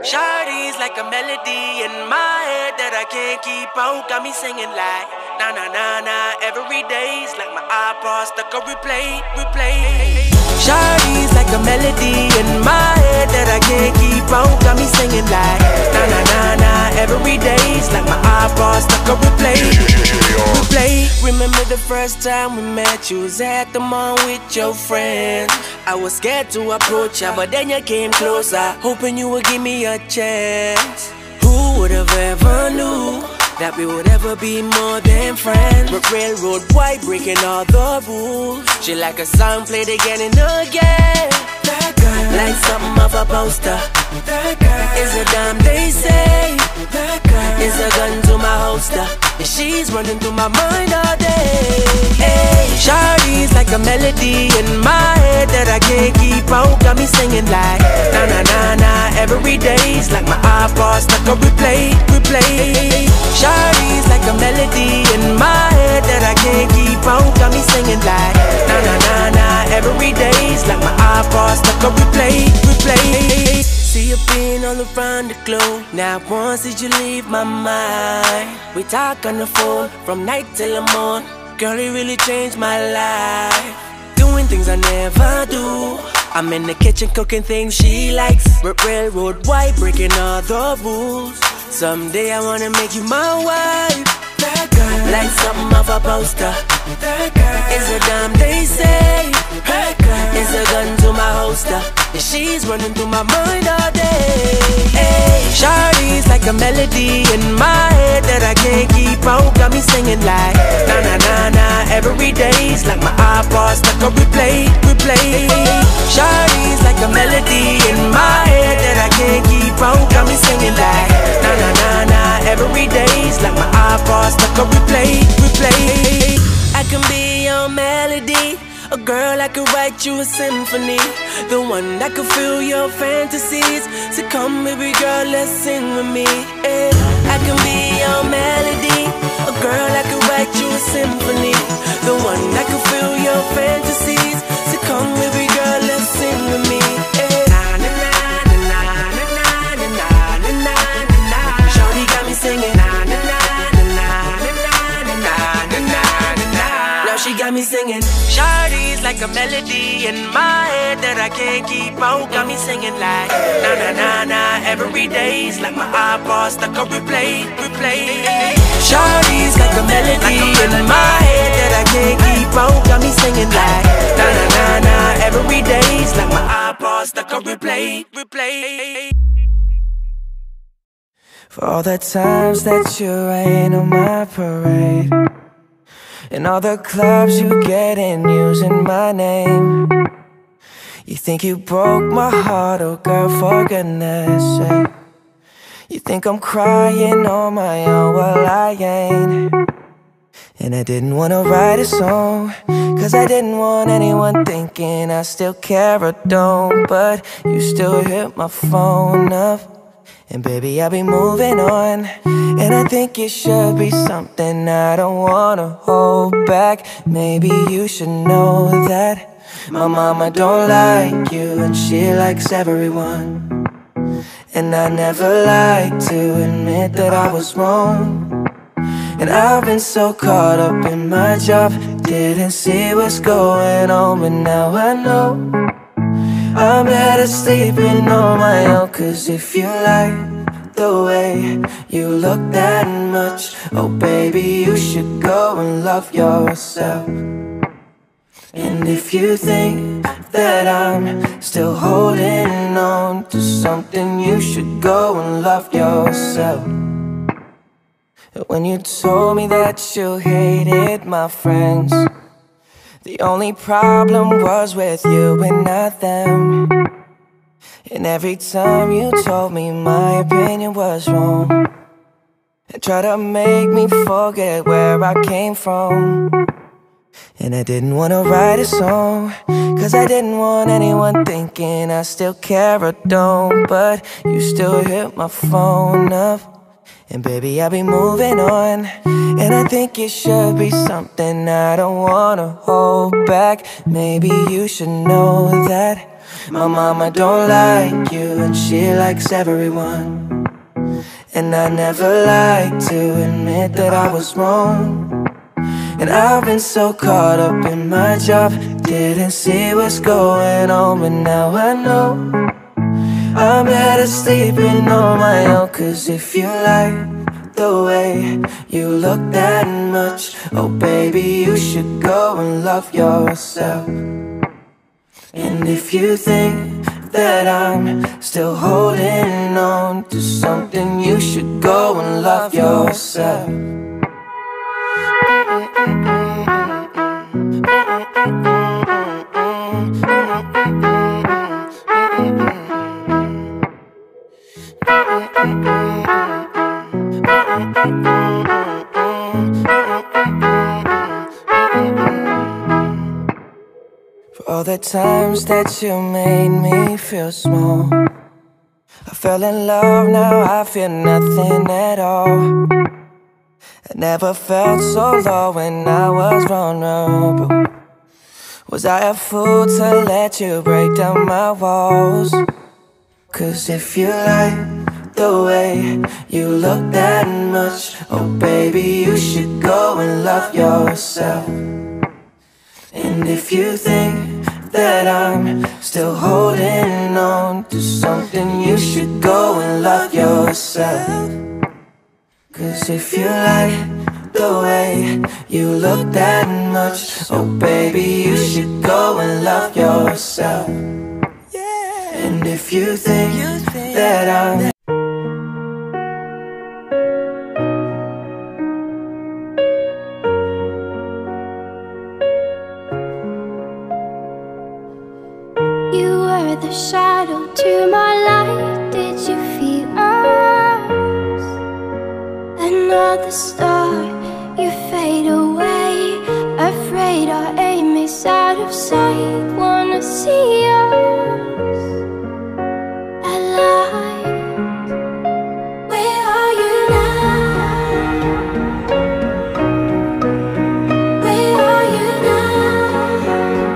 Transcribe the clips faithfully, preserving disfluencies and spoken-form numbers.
Shawty's like a melody in my head that I can't keep out. Got me singing like na na na na every day's like my iPod stuck on replay, replay. Shawty's like a melody in my head that I can't keep out. Got me singing like na na na na every day's like my iPod stuck on replay, replay. Remember the first time we met? You was at the mall with your friends. I was scared to approach ya, but then you came closer, hoping you would give me a chance. Who would have ever knew that we would ever be more than friends? But railroad white breaking all the rules. She like a song played again and again. That girl, like something off a poster. That girl is a dime, they say. That girl is a gun to my holster, and she's running through my mind all day. Hey, Shawty's like a melody in my head that I can't keep out. Got me singing like na na na na every day's like my iPod stuck on replay, replay. Shawty's like a melody in my head that I can't keep out. Got me singing like na na na na every day's like my iPod stuck on replay, replay. See you being all around the globe. Now once did you leave my mind? We talk on the phone from night till the morn. Girl, it really changed my life. Doing things I never do. I'm in the kitchen cooking things she likes. Railroad white breaking all the rules. Someday I wanna make you my wife. That girl, like something off a poster. That girl is a dime, they say. That girl is a gun to my holster, and she's running through my mind all day. Hey, Shawty's like a melody in my head that I can't keep out. Got me singing like na na na na every day's like my iPod stuck on replay, replay. Shawty's like a melody in my head that I can't keep out. Got me singing like na na na na every day's like my iPod stuck on replay, replay. I can be your melody, a girl I could write you a symphony, the one that could fill your fantasies. So come baby girl, let's sing with me. Yeah. I can be your melody, a girl I could write you a symphony, the one that could fill your fantasies. So come baby girl, let's sing with me. Yeah. Na na na na na na na na na na na. Shawty got me singing na na na na na na na na na. Now she got me singing. Shawty's like a melody in my head that I can't keep out. Got me singing like na na na na every day's like my iPod stuck on replay, replay. Shawty's like a melody in my head that I can't keep out. Got me singing like na na na na every day's like my iPod stuck on replay, replay. For all the times that you rain on my parade, and all the clubs you get in using my name. You think you broke my heart, oh girl, for goodness sake. You think I'm crying on my own, well I ain't. And I didn't wanna write a song, cause I didn't want anyone thinking I still care or don't. But you still hit my phone up, and baby, I'll be moving on. And I think it should be something I don't wanna hold back. Maybe you should know that my mama don't like you, and she likes everyone. And I never like to admit that I was wrong. And I've been so caught up in my job, didn't see what's going on. But now I know I'm better sleeping on my own. Cause if you like the way you look that much, oh baby, you should go and love yourself. And if you think that I'm still holding on to something, you should go and love yourself. When you told me that you hated my friends, the only problem was with you and not them. And every time you told me my opinion was wrong, and tried to make me forget where I came from. And I didn't wanna write a song, cause I didn't want anyone thinking I still care or don't. But you still hit my phone up, and baby, I'll be moving on. And I think it should be something I don't wanna hold back. Maybe you should know that My mama don't like you and she likes everyone. And I never like to admit that I was wrong. And I've been so caught up in my job, didn't see what's going on. But now I know I'm better sleeping on my own. Cause if you like the way you look that much, oh baby, you should go and love yourself. And if you think that I'm still holding on to something, you should go and love yourself. For all the times that you made me feel small, I fell in love, now I feel nothing at all. I never felt so low when I was vulnerable. Was I a fool to let you break down my walls? Cause if you like the way you look that much, oh baby, you should go and love yourself. And if you think that I'm still holding on to something, you should go and love yourself. Cause if you like the way you look that much, oh baby, you should go and love yourself. And if you think that I'm the shadow to my light, did you feel us? Another star, you fade away. Afraid our aim is out of sight. Wanna see us alive. Where are you now? Where are you now?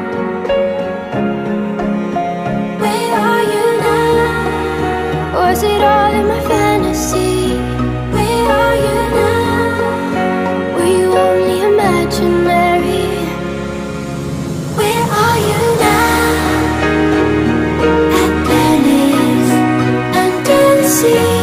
Was it all in my fantasy? Where are you now? Were you only imaginary? Where are you now? At Venice, under the sea.